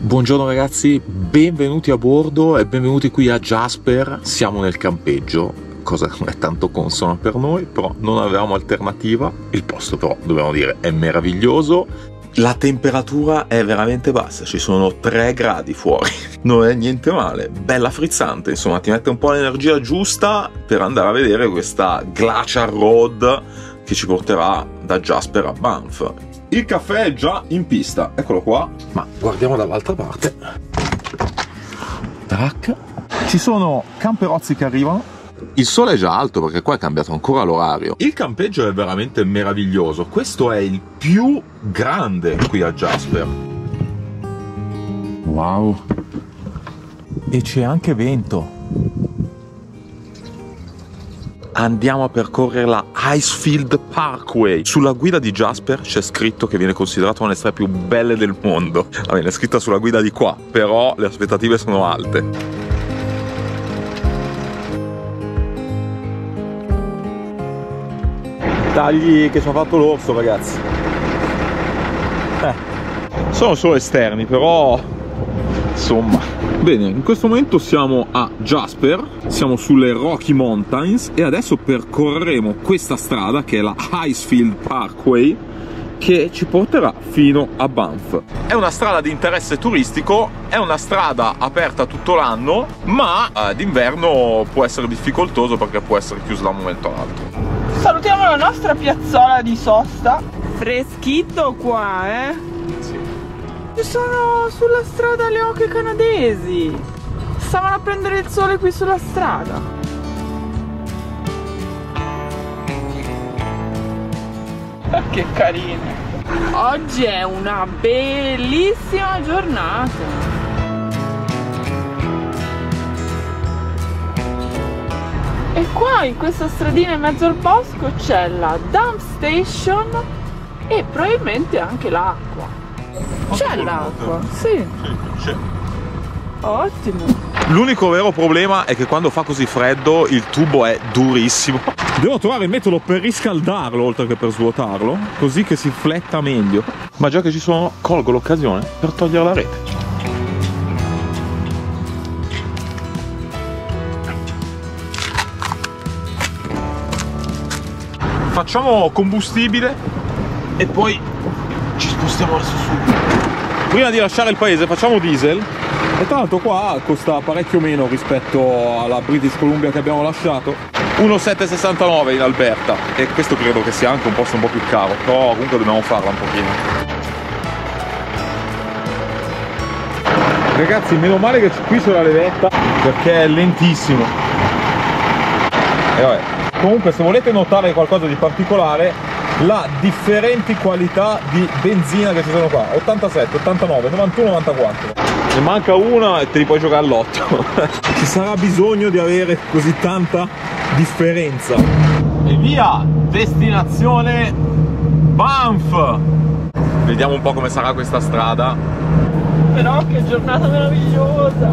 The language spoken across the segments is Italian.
Buongiorno ragazzi, benvenuti a bordo e benvenuti qui a Jasper. Siamo nel campeggio, cosa non è tanto consona per noi, però non avevamo alternativa. Il posto però, dobbiamo dire, è meraviglioso. La temperatura è veramente bassa, ci sono 3 gradi fuori, non è niente male, bella frizzante, insomma ti mette un po' l'energia giusta per andare a vedere questa Glacial Road che ci porterà da Jasper a Banff. Il caffè è già in pista, eccolo qua, ma guardiamo dall'altra parte. Tac. Ci sono camperozzi che arrivano. Il sole è già alto perché qua è cambiato ancora l'orario. Il campeggio è veramente meraviglioso. Questo è il più grande qui a Jasper. Wow. E c'è anche vento. Andiamo a percorrere la Icefield Parkway. Sulla guida di Jasper c'è scritto che viene considerata una delle strade più belle del mondo. Va bene, è scritta sulla guida di qua, però le aspettative sono alte. Tagli che ci ha fatto l'orso, ragazzi. Sono solo esterni, però insomma. Bene, in questo momento siamo a Jasper, siamo sulle Rocky Mountains e adesso percorreremo questa strada che è la Icefield Parkway che ci porterà fino a Banff. È una strada di interesse turistico, è una strada aperta tutto l'anno, ma d'inverno può essere difficoltoso perché può essere chiusa da un momento all'altro. Salutiamo la nostra piazzola di sosta. Freschito qua, eh? Sì. Ci sono sulla strada le oche canadesi. Stavano a prendere il sole qui sulla strada. Che carine. Oggi è una bellissima giornata. E qua in questa stradina in mezzo al bosco c'è la dump station e probabilmente anche l'acqua. C'è l'acqua, sì. C'è. Ottimo. L'unico vero problema è che quando fa così freddo il tubo è durissimo. Devo trovare il metodo per riscaldarlo oltre che per svuotarlo, così che si fletta meglio. Ma già che ci sono, colgo l'occasione per togliere la rete. Facciamo combustibile e poi ci spostiamo verso sud. Prima di lasciare il paese facciamo diesel. E tra l'altro qua costa parecchio meno rispetto alla British Columbia che abbiamo lasciato. 1,769 in Alberta. E questo credo che sia anche un posto un po' più caro, però comunque dobbiamo farla un pochino. Ragazzi, meno male che qui c'è la levetta perché è lentissimo. E vabbè. Comunque se volete notare qualcosa di particolare, la differenti qualità di benzina che ci sono qua: 87, 89, 91, 94. Ne manca una e te li puoi giocare all'otto. Ci sarà bisogno di avere così tanta differenza. E via, destinazione Banff. Vediamo un po' come sarà questa strada. Però che giornata meravigliosa.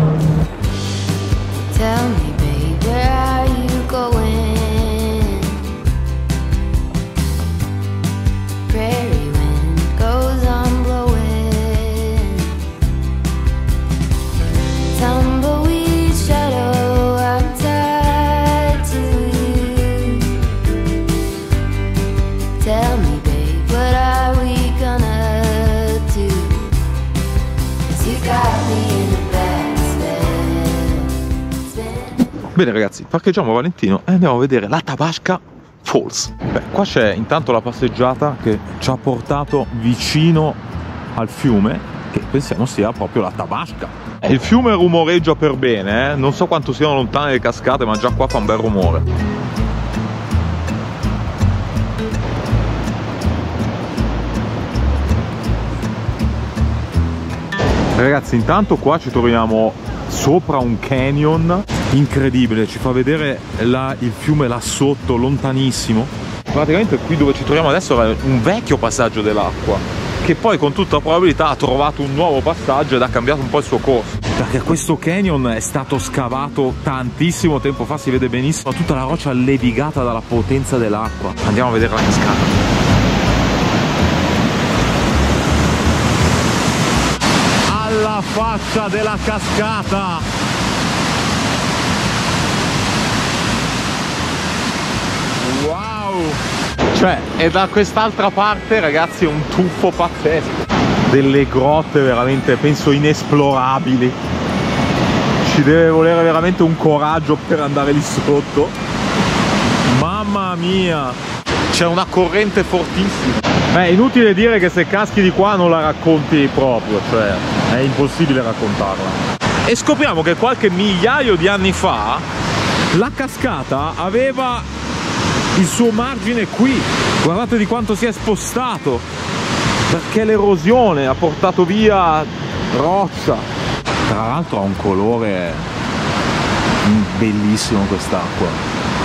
Tell me, babe, where are you going? Prairie wind goes on blowing, tumbleweed shadow, I'm tied to you. Tell me, babe, what are we gonna do? 'Cause you got me in the backspin. Bene ragazzi, parcheggiamo a Valentino e andiamo a vedere la Tabasca Falls. Beh, qua c'è intanto la passeggiata che ci ha portato vicino al fiume, che pensiamo sia proprio la Tabasca. Il fiume rumoreggia per bene, non so quanto siano lontane le cascate, ma già qua fa un bel rumore. Ragazzi, intanto qua ci troviamo sopra un canyon incredibile, ci fa vedere il fiume là sotto, lontanissimo. Praticamente qui dove ci troviamo adesso è un vecchio passaggio dell'acqua che poi con tutta probabilità ha trovato un nuovo passaggio ed ha cambiato un po' il suo corso, perché questo canyon è stato scavato tantissimo tempo fa, si vede benissimo tutta la roccia levigata dalla potenza dell'acqua. Andiamo a vedere la cascata. alla faccia della cascata! Wow! Cioè, è da quest'altra parte, ragazzi, è un tuffo pazzesco. Delle grotte veramente, penso, inesplorabili. Ci deve volere veramente un coraggio per andare lì sotto. Mamma mia! C'è una corrente fortissima. Beh, è inutile dire che se caschi di qua non la racconti proprio, cioè è impossibile raccontarla. E scopriamo che qualche migliaio di anni fa la cascata aveva il suo margine qui. Guardate di quanto si è spostato, perché l'erosione ha portato via roccia. Tra l'altro ha un colore bellissimo quest'acqua.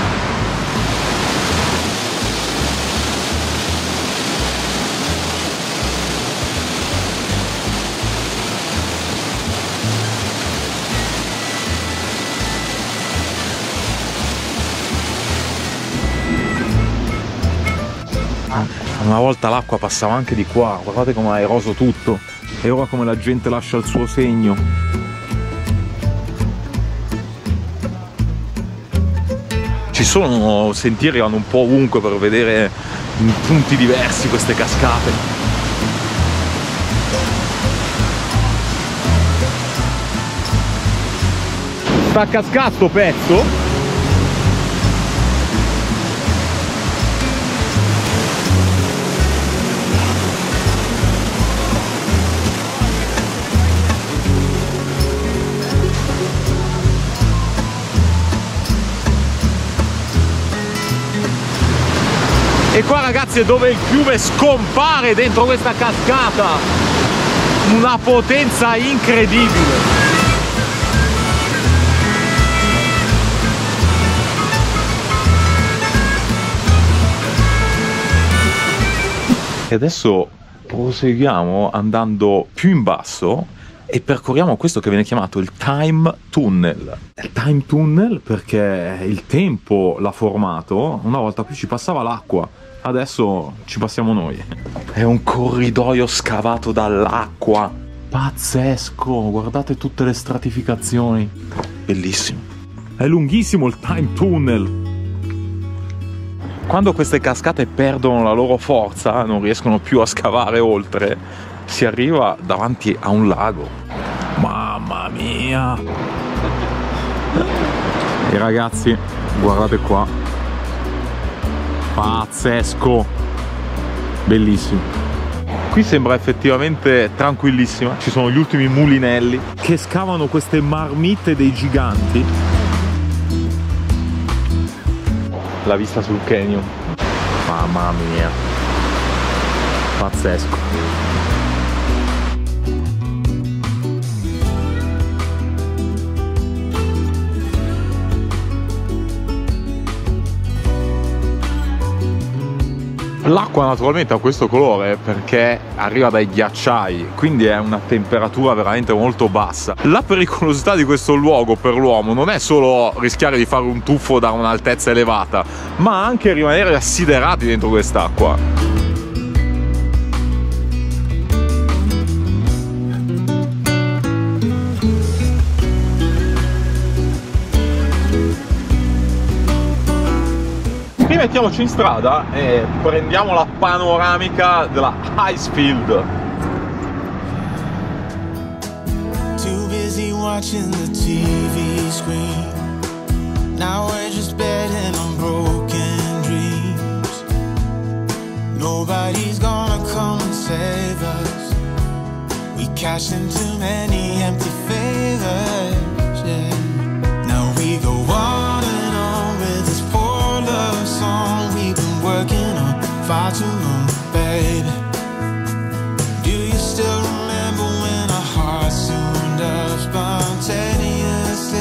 Una volta l'acqua passava anche di qua, guardate come ha eroso tutto e ora come la gente lascia il suo segno. Ci sono sentieri, vanno un po' ovunque per vedere in punti diversi queste cascate. Sta cascando sto pezzo. E qua, ragazzi, è dove il fiume scompare dentro questa cascata. Una potenza incredibile. E adesso proseguiamo andando più in basso e percorriamo questo che viene chiamato il Time Tunnel. Il Time Tunnel perché il tempo l'ha formato, una volta più ci passava l'acqua. Adesso ci passiamo noi. È un corridoio scavato dall'acqua. Pazzesco, guardate tutte le stratificazioni. Bellissimo. È lunghissimo il Time Tunnel. Quando queste cascate perdono la loro forza, non riescono più a scavare oltre, si arriva davanti a un lago. Mamma mia! E ragazzi, guardate qua. Pazzesco, bellissimo. Qui sembra effettivamente tranquillissima. Ci sono gli ultimi mulinelli che scavano queste marmitte dei giganti. La vista sul canyon, mamma mia, pazzesco. L'acqua naturalmente ha questo colore perché arriva dai ghiacciai, quindi è una temperatura veramente molto bassa. La pericolosità di questo luogo per l'uomo non è solo rischiare di fare un tuffo da un'altezza elevata, ma anche rimanere assiderati dentro quest'acqua. Mettiamoci in strada e prendiamo la panoramica della Icefield. Too busy watching the TV screen. Now we're just betting on broken dreams. Nobody's gonna come and save us. We cash in too many empty favors, yeah. Now we go on and on with this poor love song we've been working on far too long, baby. Do you still remember when our hearts tuned up spontaneously?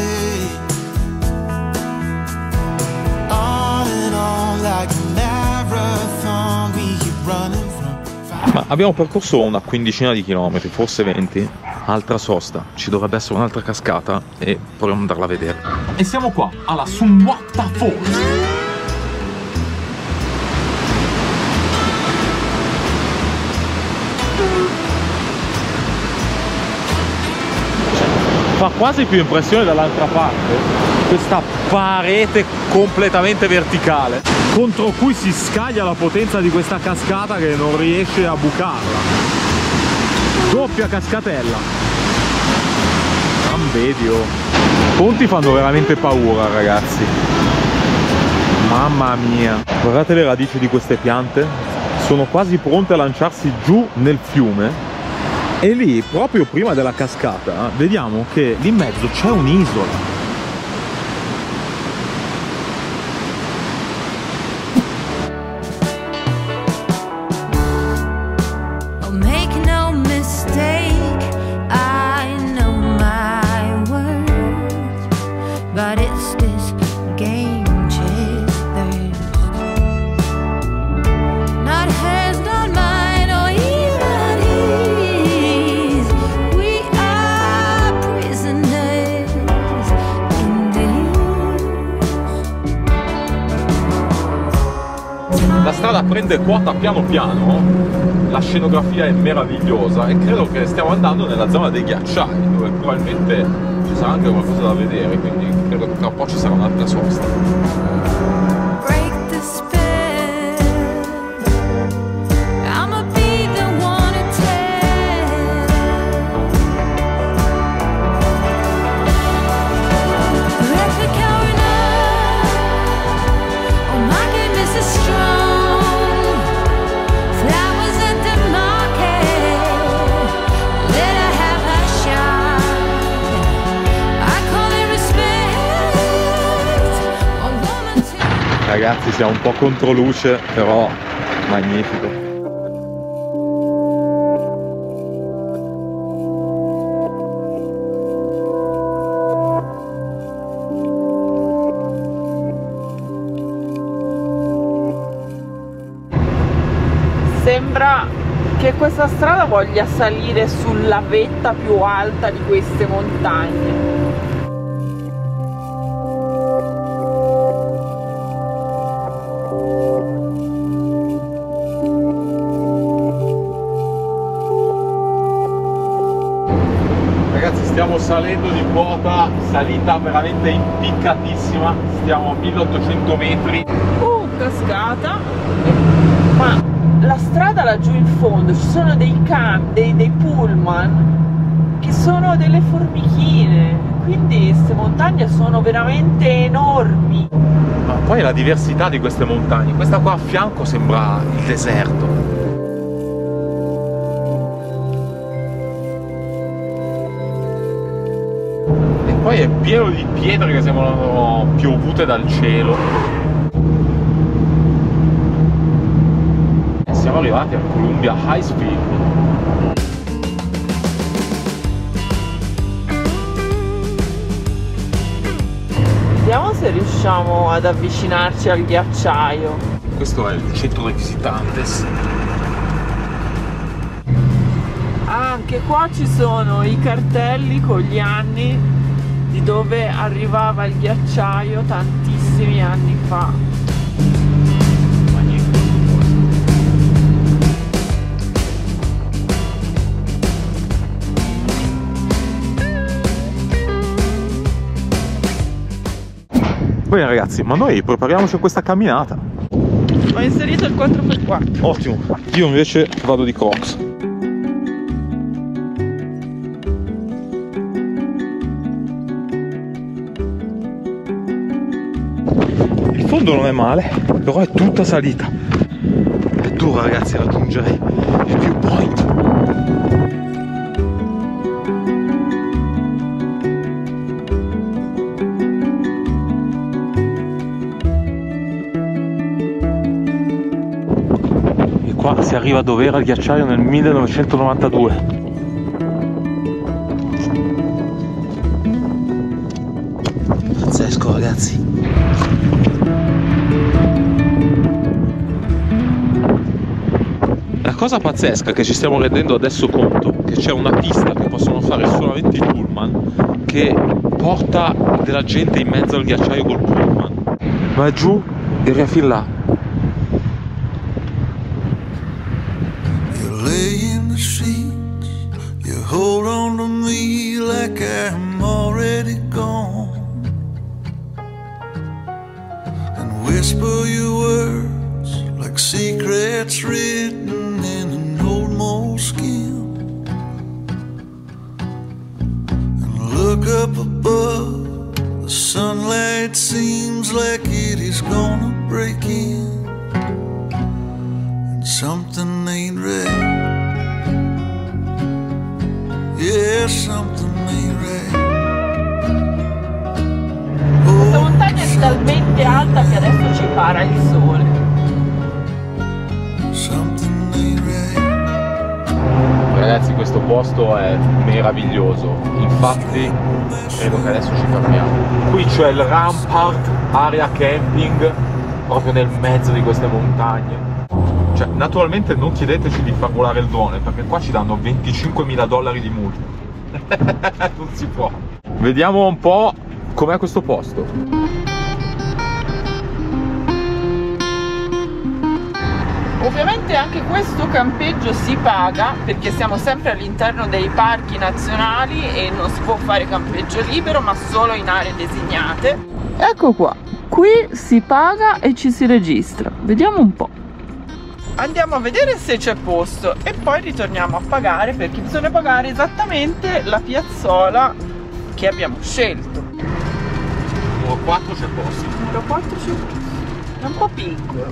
On and on like a marathon, we keep running from. Ma abbiamo percorso una quindicina di chilometri, forse 20. Altra sosta, ci dovrebbe essere un'altra cascata e proviamo ad andarla a vedere. E siamo qua, alla Sumwapta Falls. fa quasi più impressione dall'altra parte questa parete completamente verticale contro cui si scaglia la potenza di questa cascata che non riesce a bucarla. Doppia cascatella. Ambedio. I ponti fanno veramente paura, ragazzi. Mamma mia. Guardate le radici di queste piante, sono quasi pronte a lanciarsi giù nel fiume. E lì, proprio prima della cascata, vediamo che lì in mezzo c'è un'isola. La strada prende quota piano piano, la scenografia è meravigliosa e credo che stiamo andando nella zona dei ghiacciai, dove probabilmente ci sarà anche qualcosa da vedere, quindi credo che tra un po' ci sarà un'altra sosta. Ragazzi, siamo un po' contro luce, però magnifico. Sembra che questa strada voglia salire sulla vetta più alta di queste montagne. Stiamo salendo di quota, salita veramente impiccatissima, stiamo a 1800 metri. Cascata, ma la strada laggiù in fondo ci sono dei dei pullman che sono delle formichine, quindi queste montagne sono veramente enormi. Ma poi la diversità di queste montagne, questa qua a fianco sembra il deserto. Poi è pieno di pietre che sembrano piovute dal cielo. E siamo arrivati al Columbia High Speed. Vediamo se riusciamo ad avvicinarci al ghiacciaio. Questo è il centro dei visitantes. Anche qua ci sono i cartelli con gli anni di dove arrivava il ghiacciaio tantissimi anni fa. Magnifico. Bene ragazzi, ma noi prepariamoci a questa camminata. Ho inserito il 4x4. Ottimo, io invece vado di Crocs. Il fondo non è male, però è tutta salita. È dura ragazzi raggiungere il viewpoint. E qua si arriva dove era il ghiacciaio nel 1992. Pazzesco ragazzi. La cosa pazzesca che ci stiamo rendendo adesso conto che c'è una pista che possono fare solamente i pullman che porta della gente in mezzo al ghiacciaio col pullman. Va giù e riaffin là. You lay in the sheets, you hold on to me like I'm all already gone, and whisper your words like secrets written in an old moleskin, and look up above, the sunlight seems like it is gonna break in, and something ain't right. Yeah, something ain't right. Questa montagna è talmente alta che adesso ci para il sole. Something ain't right. Ragazzi, questo posto è meraviglioso, infatti credo che adesso ci fermiamo. Qui c'è il Rampart area camping proprio nel mezzo di queste montagne. Cioè, naturalmente non chiedeteci di far volare il drone, perché qua ci danno $25.000 di multa. Non si può. Vediamo un po' com'è questo posto. Ovviamente anche questo campeggio si paga, perché siamo sempre all'interno dei parchi nazionali e non si può fare campeggio libero, ma solo in aree designate. Ecco qua, qui si paga e ci si registra. Vediamo un po'. Andiamo a vedere se c'è posto e poi ritorniamo a pagare, perché bisogna pagare esattamente la piazzola che abbiamo scelto. Numero 4 c'è posto. Numero 4 c'è posto. È un po' piccolo.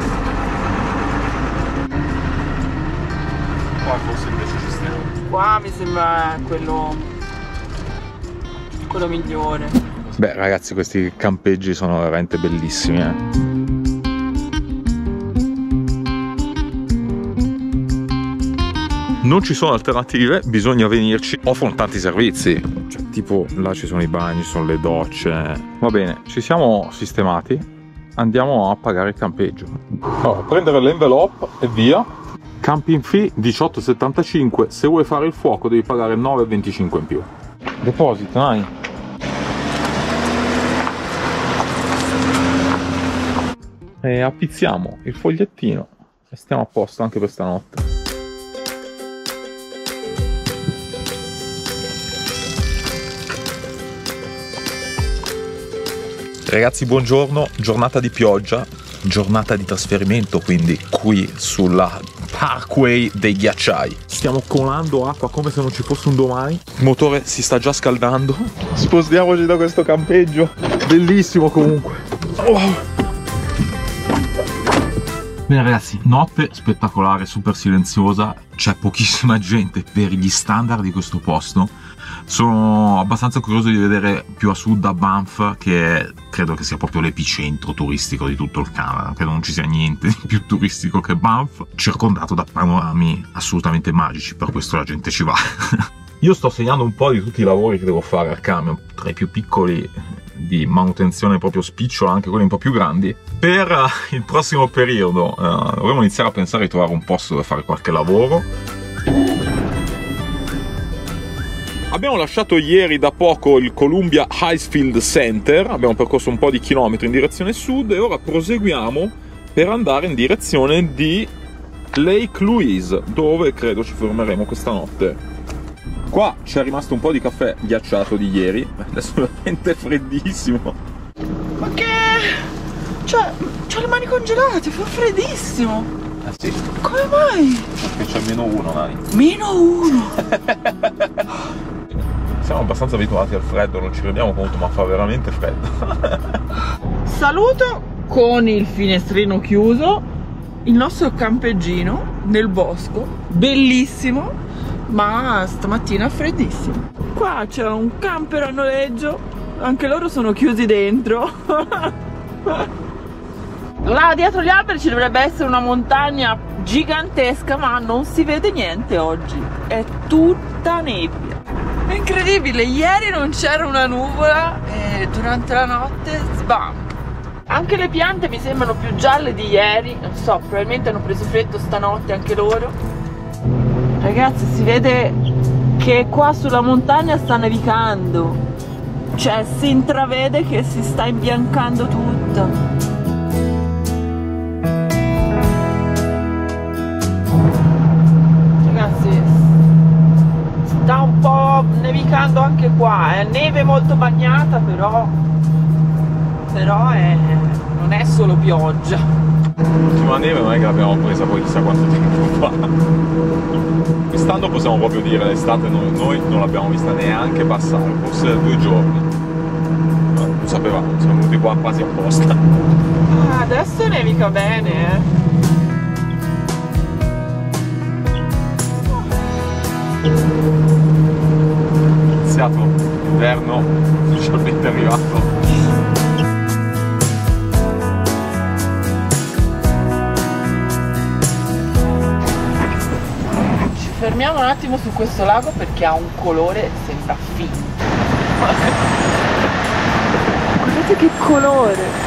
Qua forse invece ci stiamo. Qua mi sembra quello migliore. Beh ragazzi, questi campeggi sono veramente bellissimi, Non ci sono alternative, bisogna venirci. Offrono tanti servizi, cioè, tipo là ci sono i bagni, ci sono le docce. Va bene, ci siamo sistemati, andiamo a pagare il campeggio. Allora, prendere l'envelope e via. Camping fee 18,75, se vuoi fare il fuoco devi pagare 9,25 in più. Deposito, dai. E appizziamo il fogliettino e stiamo a posto anche per stanotte. Ragazzi, buongiorno, giornata di pioggia, giornata di trasferimento, quindi qui sulla Parkway dei ghiacciai. Stiamo colando acqua come se non ci fosse un domani. Il motore si sta già scaldando. Spostiamoci da questo campeggio. Bellissimo comunque. Oh. Bene ragazzi, notte spettacolare, super silenziosa. C'è pochissima gente per gli standard di questo posto. Sono abbastanza curioso di vedere più a sud a Banff, che credo che sia proprio l'epicentro turistico di tutto il Canada. Credo non ci sia niente di più turistico che Banff, circondato da panorami assolutamente magici, per questo la gente ci va. Io sto segnando un po' di tutti i lavori che devo fare al camion, tra i più piccoli di manutenzione proprio spicciola, anche quelli un po' più grandi. Per il prossimo periodo dovremo iniziare a pensare di trovare un posto dove fare qualche lavoro. Abbiamo lasciato ieri da poco il Columbia Highfield Center, abbiamo percorso un po' di chilometri in direzione sud e ora proseguiamo per andare in direzione di Lake Louise, dove credo ci fermeremo questa notte. Qua c'è rimasto un po' di caffè ghiacciato di ieri, adesso è veramente freddissimo. Ma che... c'ho le mani congelate, fa freddissimo. Ah sì? Come mai? Perché c'è -1, Nani. -1? Siamo abbastanza abituati al freddo, non ci rendiamo conto, ma fa veramente freddo. Saluto con il finestrino chiuso il nostro campeggino nel bosco, bellissimo, ma stamattina freddissimo. Qua c'è un camper a noleggio, anche loro sono chiusi dentro. Là dietro gli alberi ci dovrebbe essere una montagna gigantesca, ma non si vede niente oggi, è tutta nebbia. È incredibile, ieri non c'era una nuvola e durante la notte sbam. Anche le piante mi sembrano più gialle di ieri, non so, probabilmente hanno preso freddo stanotte anche loro. Ragazzi, si vede che qua sulla montagna sta nevicando, cioè si intravede che si sta imbiancando tutto. Sta un po' sto nevicando anche qua, neve molto bagnata, però non è solo pioggia. L'ultima neve non è che l'abbiamo presa poi chissà quanto tempo fa. Quest'anno possiamo proprio dire l'estate noi non l'abbiamo vista neanche passare, forse 2 giorni. Non sapevamo, siamo venuti qua quasi apposta. Ah, adesso nevica bene, Iniziato l'inverno, ufficialmente arrivato. Ci fermiamo un attimo su questo lago perché ha un colore, sembra finto. Guardate che colore!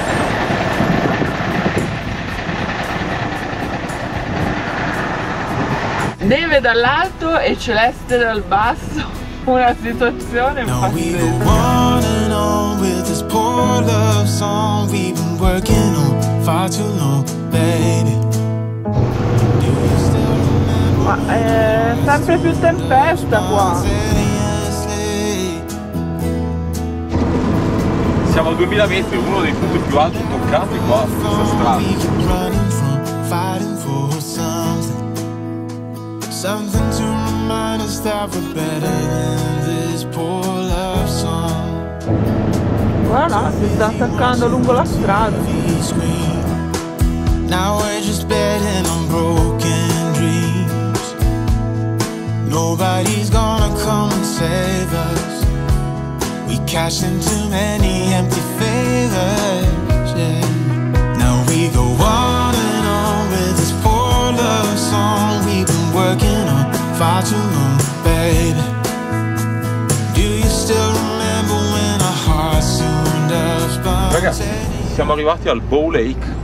Neve dall'alto e celeste dal basso, una situazione Now we go pazzesca. on and on with this poor love song we've been working on far too long, baby. Do you still remember? Ma è sempre più tempesta qua. Seriously? Siamo a 2000 metri, uno dei punti più alti toccati qua su questa strada. We keep running from fighting for something. Something to remind us that we're better than this poor love song. Guarda, no, si sta attaccando lungo la strada. We scream. Now we're just betting on broken dreams. Nobody's gonna come and save us. We cash in too many empty favors, yeah. Now we go on and on with this poor love song we've been working on far too long, baby. Do you still remember when our hearts tuned up? Ragazzi, siamo arrivati al Bow Lake.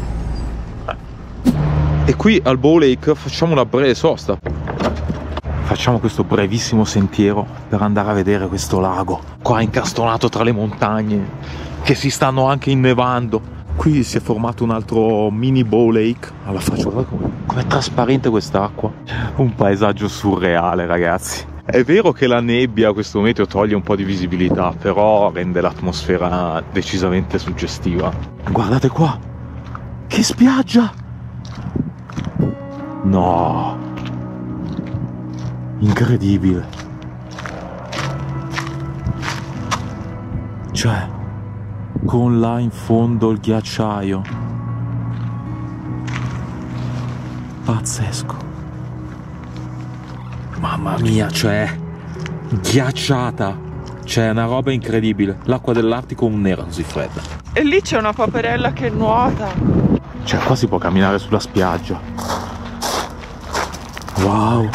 E qui al Bow Lake facciamo una breve sosta. Facciamo questo brevissimo sentiero per andare a vedere questo lago qua incastonato tra le montagne che si stanno anche innevando. Qui si è formato un altro mini Bow Lake alla faccia. Guardate com'è trasparente quest'acqua. Un paesaggio surreale, ragazzi. È vero che la nebbia a questo meteo toglie un po' di visibilità, però rende l'atmosfera decisamente suggestiva. Guardate qua, che spiaggia! No, incredibile. Cioè, con là in fondo il ghiacciaio. Pazzesco. Mamma mia, cioè, ghiacciata. Cioè, è una roba incredibile. L'acqua dell'Artico non era così fredda. E lì c'è una paperella che nuota. Cioè, qua si può camminare sulla spiaggia. Wow.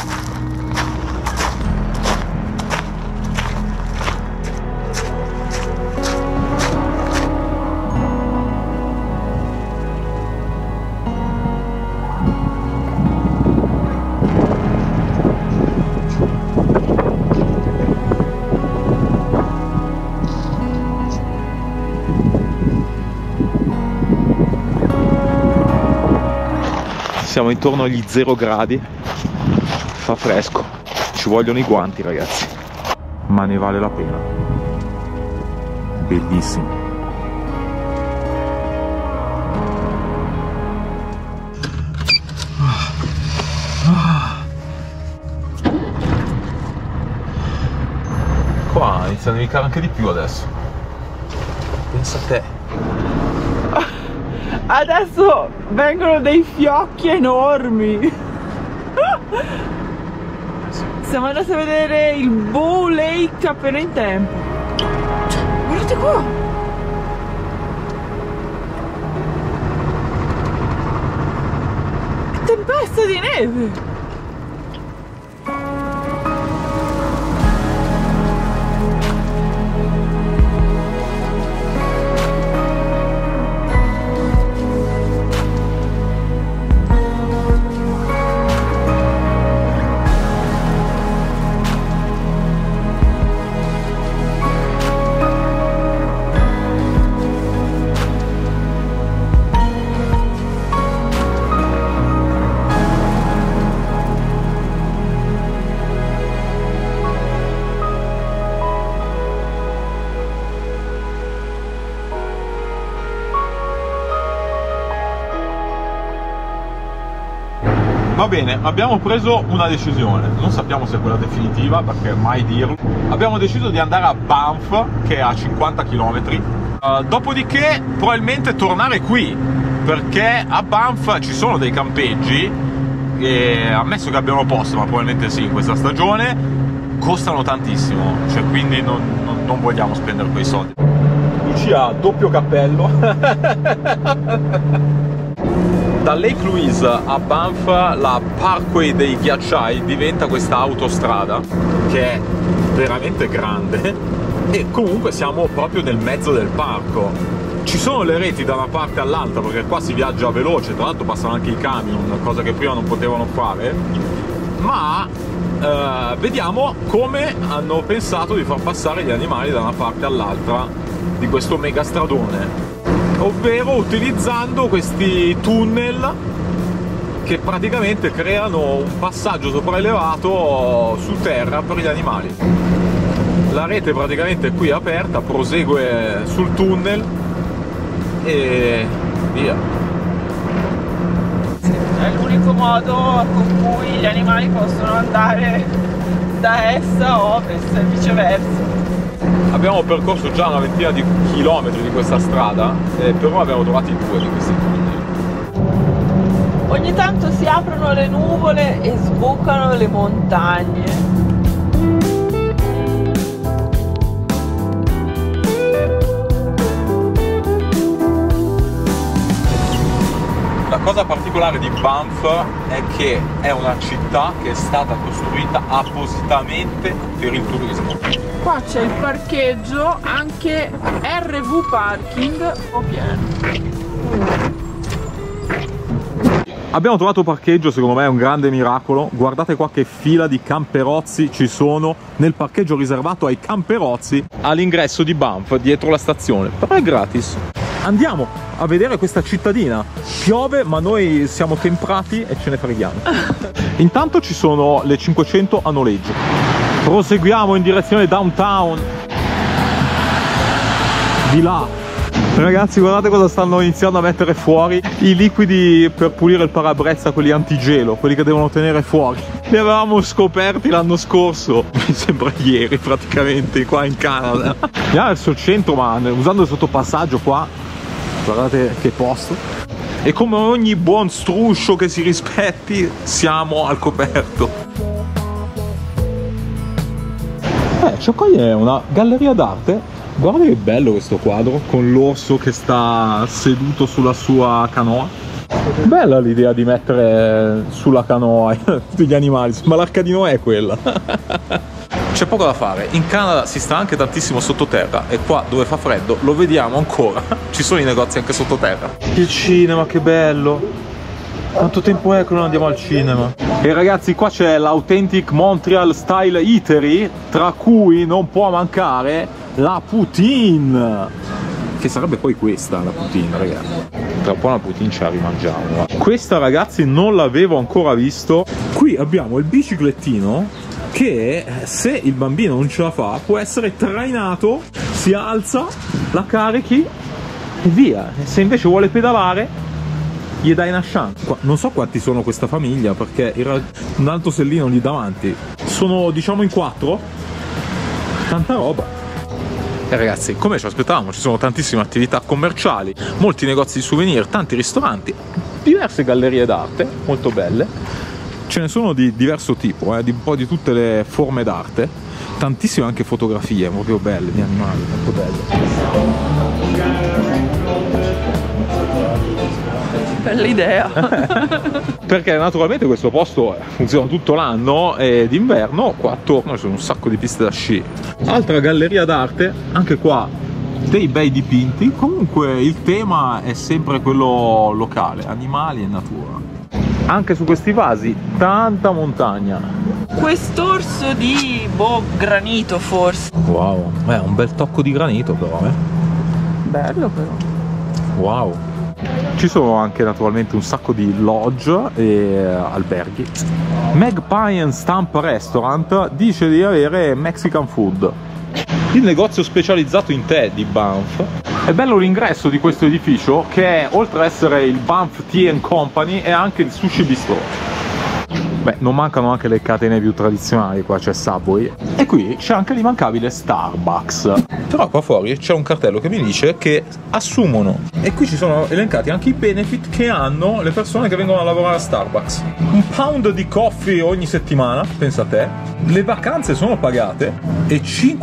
Siamo intorno agli 0 gradi, fa fresco, ci vogliono i guanti, ragazzi, ma ne vale la pena. Bellissimo. Qua inizia a nevicare anche di più adesso. Pensa a te. Adesso vengono dei fiocchi enormi. Siamo andati a vedere il Bow Lake appena in tempo. Guardate qua. È tempesta di neve. Va bene, abbiamo preso una decisione, non sappiamo se è quella definitiva perché mai dirlo. Abbiamo deciso di andare a Banff, che è a 50 km, dopodiché probabilmente tornare qui, perché a Banff ci sono dei campeggi, e ammesso che abbiano posto, ma probabilmente sì in questa stagione, costano tantissimo, cioè quindi non vogliamo spendere quei soldi. Lucia ha doppio cappello. Da Lake Louise a Banff la Parkway dei ghiacciai diventa questa autostrada che è veramente grande e comunque siamo proprio nel mezzo del parco. Ci sono le reti da una parte all'altra perché qua si viaggia veloce, tra l'altro passano anche i camion, cosa che prima non potevano fare, ma vediamo come hanno pensato di far passare gli animali da una parte all'altra di questo mega stradone, ovvero utilizzando questi tunnel che praticamente creano un passaggio sopraelevato su terra per gli animali. La rete praticamente qui è aperta, prosegue sul tunnel e via. È l'unico modo con cui gli animali possono andare da est a ovest e viceversa. Abbiamo percorso già una ventina di chilometri di questa strada, però abbiamo trovati 2 di questi tunnel. Ogni tanto si aprono le nuvole e sbucano le montagne. La cosa particolare di Banff è che è una città che è stata costruita appositamente per il turismo. Qua c'è il parcheggio, anche RV Parking o pieno. Abbiamo trovato parcheggio, secondo me è un grande miracolo. Guardate qua che fila di camperozzi ci sono nel parcheggio riservato ai camperozzi all'ingresso di Banff, dietro la stazione, però è gratis. Andiamo a vedere questa cittadina. Piove, ma noi siamo temprati e ce ne freghiamo. Intanto ci sono le 500 a noleggio. Proseguiamo in direzione downtown. Di là. Ragazzi, guardate cosa stanno iniziando a mettere fuori. I liquidi per pulire il parabrezza, quelli antigelo, quelli che devono tenere fuori. Li avevamo scoperti l'anno scorso, mi sembra ieri praticamente, qua in Canada. Andiamo verso il centro, ma usando il sottopassaggio qua. Guardate che posto. E come ogni buon struscio che si rispetti, siamo al coperto. Cioè qua è una galleria d'arte. Guarda che bello questo quadro, con l'orso che sta seduto sulla sua canoa. Bella l'idea di mettere sulla canoa tutti gli animali, ma l'arca di Noè è quella. C'è poco da fare, in Canada si sta anche tantissimo sottoterra e qua dove fa freddo lo vediamo ancora, ci sono i negozi anche sottoterra. Il cinema, che bello! Quanto tempo è che non andiamo al cinema? E ragazzi, qua c'è l'Authentic Montreal Style Eatery, tra cui non può mancare la poutine, che sarebbe poi questa la poutine, ragazzi. Tra un po' la poutine ce la rimangiamo. Questa, ragazzi, non l'avevo ancora visto. Qui abbiamo il biciclettino che, se il bambino non ce la fa, può essere trainato, si alza, la carichi e via. E se invece vuole pedalare, gli dai una chance. Qua, non so quanti sono questa famiglia, perché un altro sellino lì davanti. Sono, diciamo, in 4. Tanta roba. E ragazzi, come ci aspettavamo, ci sono tantissime attività commerciali, molti negozi di souvenir, tanti ristoranti, diverse gallerie d'arte molto belle. Ce ne sono di diverso tipo, di un po' di tutte le forme d'arte, tantissime anche fotografie proprio belle di animali, molto belle. Bella idea. Perché naturalmente questo posto funziona tutto l'anno e d'inverno qua attorno ci sono un sacco di piste da sci. Altra galleria d'arte, anche qua dei bei dipinti. Comunque il tema è sempre quello locale, animali e natura. Anche su questi vasi tanta montagna. Quest'orso di granito forse. Wow, è un bel tocco di granito però, Bello però. Wow. Ci sono anche naturalmente un sacco di lodge e alberghi. Magpie Stamp Restaurant dice di avere Mexican food. Il negozio specializzato in tè di Banff. È bello l'ingresso di questo edificio, che è, oltre ad essere il Banff Tea and Company, è anche il Sushi Bistro. Beh, non mancano anche le catene più tradizionali, qua c'è Subway e qui c'è anche l'immancabile Starbucks. Però qua fuori c'è un cartello che mi dice che assumono, e qui ci sono elencati anche i benefit che hanno le persone che vengono a lavorare a Starbucks. Un pound di coffee ogni settimana, pensa a te, le vacanze sono pagate e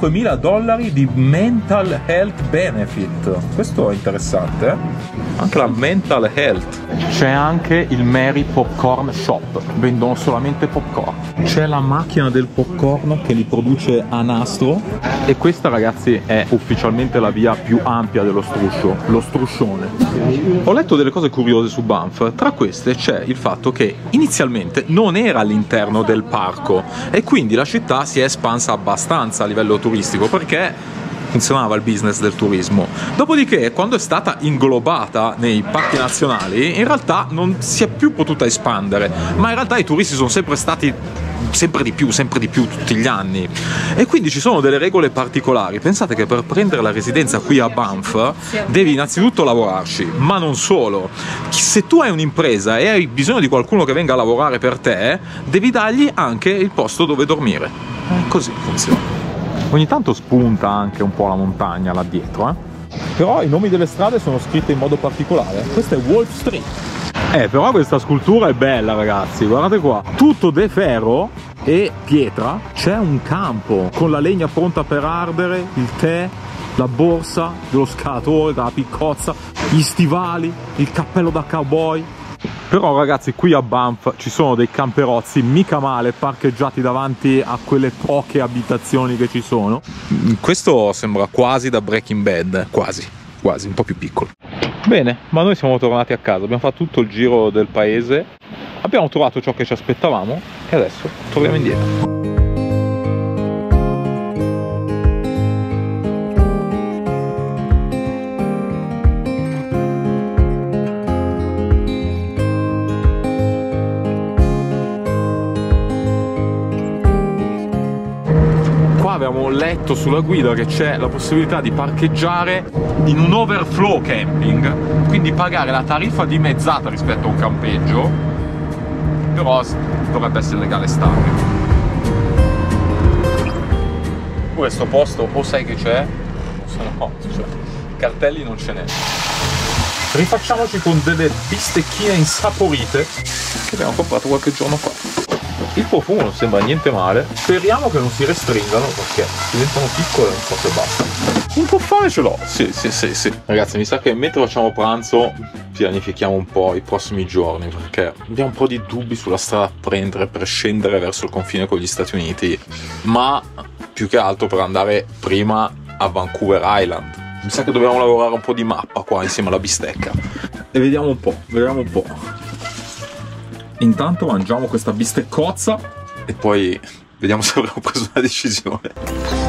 $5.000 di mental health benefit. Questo è interessante, eh? Anche la mental health. C'è anche il Mary Popcorn Shop, vendono solamente popcorn. C'è la macchina del popcorn che li produce a nastro, e questa, ragazzi, è ufficialmente la via più ampia dello struscio, lo struscione. Ho letto delle cose curiose su Banff, tra queste c'è il fatto che inizialmente non era all'interno del parco e quindi la città si è espansa abbastanza a livello turistico perché funzionava il business del turismo. Dopodiché, quando è stata inglobata nei parchi nazionali, in realtà non si è più potuta espandere, ma in realtà i turisti sono sempre stati sempre di più tutti gli anni, e quindi ci sono delle regole particolari. Pensate che per prendere la residenza qui a Banff devi innanzitutto lavorarci, ma non solo. Se tu hai un'impresa e hai bisogno di qualcuno che venga a lavorare per te, devi dargli anche il posto dove dormire. Così funziona. Ogni tanto spunta anche un po' la montagna là dietro, però i nomi delle strade sono scritti in modo particolare. Questa è Wolf Street. Però questa scultura è bella, ragazzi, guardate qua, tutto de ferro e pietra. C'è un campo con la legna pronta per ardere, il tè, la borsa dello scalatore, della piccozza, gli stivali, il cappello da cowboy. Però, ragazzi, qui a Banff ci sono dei camperozzi mica male parcheggiati davanti a quelle poche abitazioni che ci sono. Questo sembra quasi da Breaking Bad, quasi, un po' più piccolo. Bene, ma noi siamo tornati a casa, abbiamo fatto tutto il giro del paese, abbiamo trovato ciò che ci aspettavamo e adesso torniamo indietro. Abbiamo letto sulla guida che c'è la possibilità di parcheggiare in un overflow camping, quindi pagare la tariffa dimezzata rispetto a un campeggio, però dovrebbe essere legale starlo. Questo posto o sai che c'è, o se no, cioè, cartelli non ce n'è. Rifacciamoci con delle bistecchine insaporite che abbiamo comprato qualche giorno fa. Il profumo non sembra niente male, speriamo che non si restringano perché diventano piccole un po' che basta. Un po' fame ce l'ho, sì. Ragazzi, mi sa che mentre facciamo pranzo pianifichiamo un po' i prossimi giorni, perché abbiamo un po' di dubbi sulla strada da prendere per scendere verso il confine con gli Stati Uniti, ma più che altro per andare prima a Vancouver Island. Mi sa che dobbiamo lavorare un po' di mappa qua insieme alla bistecca e vediamo un po'. Intanto mangiamo questa bisteccozza e poi vediamo se avremo preso una decisione.